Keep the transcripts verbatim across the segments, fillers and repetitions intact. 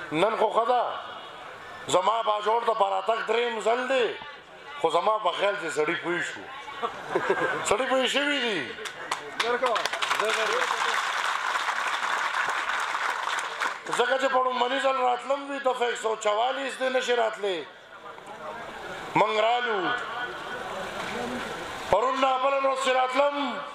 نن خو خدا زما باجوړ ته پراتک دریم ځل دی خو زما په خیال چې سړی پوه شو سړی پوه شوي دي ځکه چې په لومړني ځل راتلم وي دفعه ایک سو چوالیس دی نشي راتلی موږ رالو پرون نه بله ورځ چې راتلم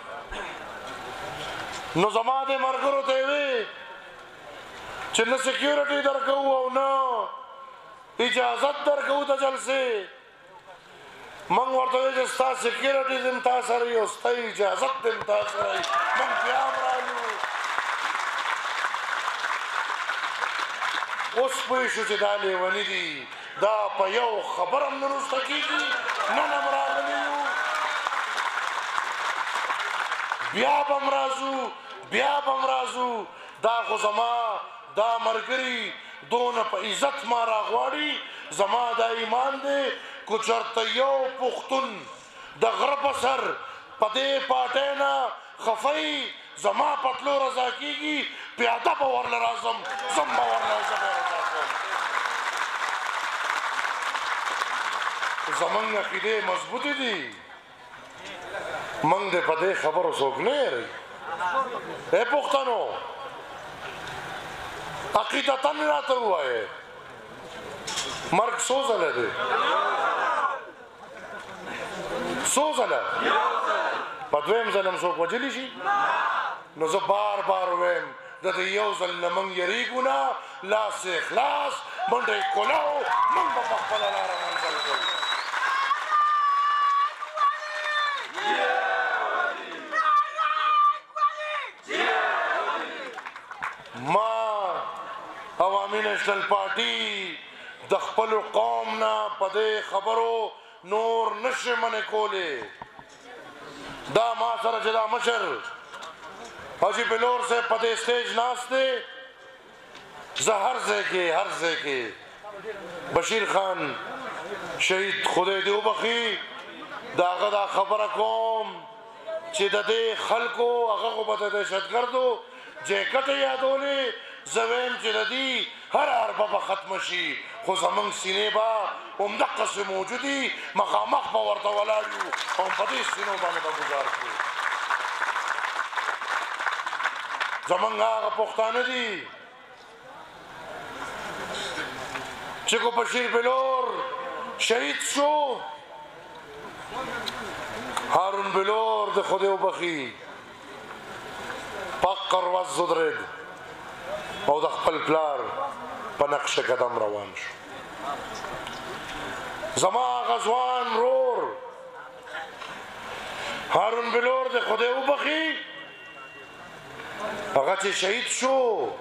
نو زما دې ملګرو ته یې وې چې نه سیکیورټي درکوو او نه اجازت درکوو د جلسې موږ ورته وایو چې ستا سیکیورټي دې هم تا سره وي او ستا اجازت دې هم تا سره وي موږ بیا هم رالو اوس پوه شو چې دا لیوني دي دا په یو خبر هم نه وروسته کېږي نن هم راغلي یو بیا به هم راځو بیا به هم راځو دا خو زما دا ملګري دونه په عزت ما راغواړي زما دا ایمان دی که چېرته یو پښتون د غره په سر په دې پاټۍ نه خفی زما په تلو رضا کېږي پیاده به ورله راځم زم به ورله زه به رضا کوم زمونږ عقیدې مضبوطې دي موږ دې په دې خبرو څوک نه یېروي ای پښتنو عقیدتاً راته ووایې مرګ څو ځله دی څو ځله په دویم ځل هم څوک وجلی شي نو زه بار بار ویم د دې یو ځل نه موږ یېرېږو نه لاس اخلاص منډه یې کولاو موږ به په خپله لاره منزل کوو ما عوامي نیشنل پارټي د خپلو قوم نه په دې خبرو نور نشي منې کولی دا ما سره چې دا مشر حاجي بلور سے په دې سټیج ناست دی زه هر ځای کې هر ځای کې بشیر خان شهید خدای دې وبخي د هغه دا خبره کوم چې د دې خلکو هغه خو به د دهشتګردو جیکټې یادولې زه ویم چې د دې هر حربه به ختمه شي خو زموږ سینې به همدقسې موجودي مخامخ به ورته ولاړ یو او په دې سینو باندې به ګزار کړو زمونږ هغه پښتانه دي چې کو بشیر بلور شهید شو هارون بلور د خدای وبخي پقر وزدرد او د خپل پلار په نقش قدم روان شو زما غزوان رور هارون بلور د خدای وبخي هغه چې شهید شو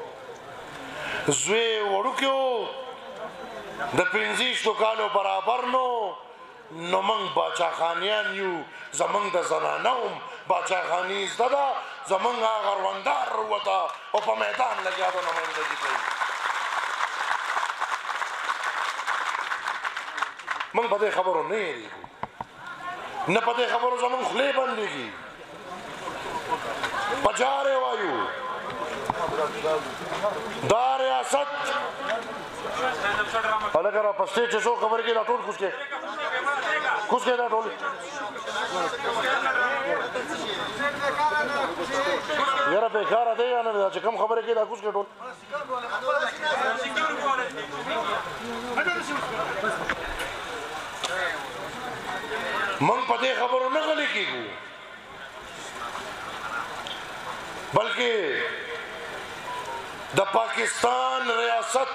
زوی وړوکیو د پنځه کالو برابر نو نو موږ باچاخانیان یو زمونږ د زنانه هم باچاخاني زده ده زمونږ هغه روندار وته او په میدان لګیا ده نمایندګي کوي موږ په دې خبرو نه یېرېږو نه په دې خبرو زمونږ خولې بندېږي په جارې وایو دا ریاست هلکه را په سټیج چې څوک خبرې کوي دا ټول کوز کې کوز کې دا ټول یاره بېکاره دی یا نه دا چې کوم خبرې کوي دا کوز کې ټول موږ په دې خبرو نه غلي کېږو بلکې د پاکستان ریاست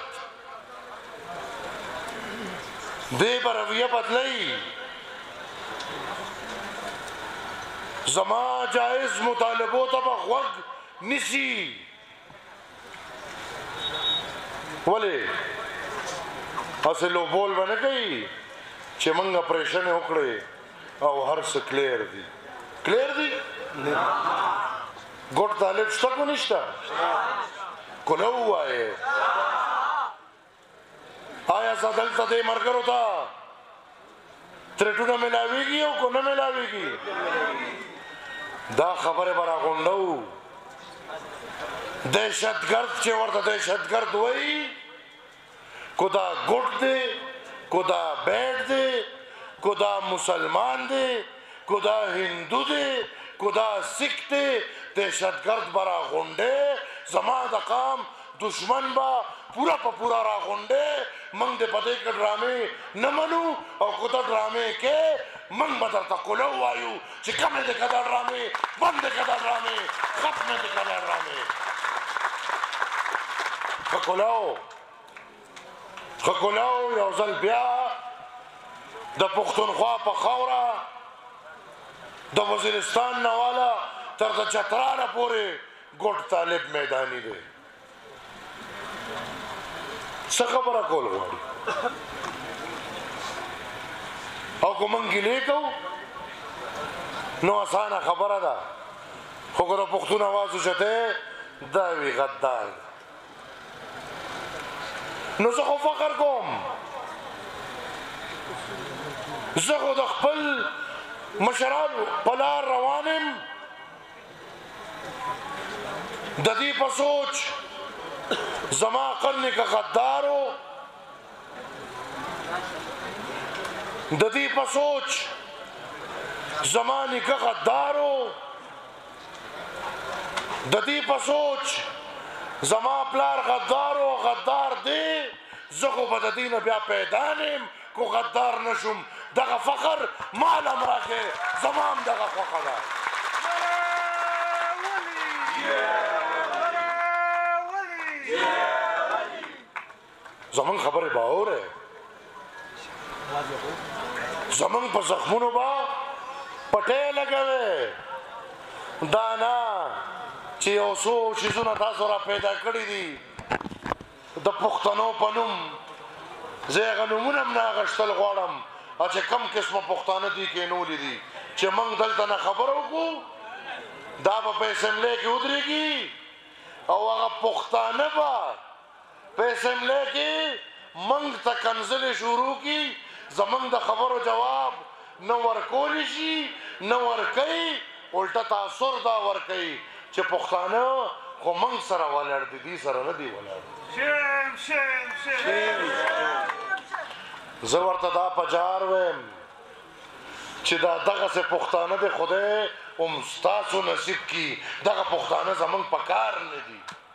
دې به رویه بدلوي زما جائز مطالبو ته به غوږ نیسي ولې هسې لوبول به نه کوي چې موږ اپریشن یې وکړی او هر څه کلیر دي کلیر دي ګوټ طالب شته کو نشته کوله ووایې آیا زه دلته دې ملګرو ته تریټونه میلاویږي او که نه میلاویږي دا خبرې به راغونډو دهشتګرد چې ورته دهشتګرد وایي کو دا گٹ دے کو دا بیٹ دے کو دا مسلمان دے کو دا ہندو دے کو دا سکھ دے دہشت گرد برا غنڈے زما دا قام دشمن با پورا پا پورا را غنڈے منگ دے پدے کے ڈرامے نمنو اور کتا ڈرامے کے منگ بدر تا کلو آئیو چی کمے دے کدا ڈرامے بند دے کدا ڈرامے ختم دے کدا ڈرامے خکلاو خکلاو یوزل بیا دا پختونخوا پا خورا دا وزیرستان نوالا تر دا چترانا پورے گوٹ طالب میدانی دے سخبرہ کول غواری او کو منگی لے کو نو آسانا خبرہ دا خوکر پختون آوازو چتے داوی غدار نو زخو فقر کوم زخو دخپل مشراب پلار روانم ددی پا سوچ زما قرن کا غدارو ددی پا سوچ زمانی کا غدارو ددی پا سوچ زما پلار غدارو غدار دے زخو بددین بیا پیدانیم کو غدار نشم دغا فقر مالم راکے زمام دغا فقر زمان خبر باور ہے زمان پا زخمونو با پٹے لگوے دانا چی اوسو چیزونا تاسو را پیدا کری دی دا پختنو پنم زیغا نمونم ناغشتل غوارم اچھے کم قسم پختانہ دی کے نولی دی چی منگ دلتا نا خبرو کو دا با پیسم لے کے ادری گی او اگا پختانہ با پیسم لے کے منگ تا کنزل شروع کی زمنگ دا خبر و جواب نو ورکولی شی نو ورکی الٹا تاثر دا ورکی چه پختانه خو منگ سر والر دی دی سر ندی والر شیم شیم شیم زورت دا پجار ویم چه دا دغا سے پختانه دی خوده امستاسو نصیب کی دغا پختانه زمنگ پکار ندی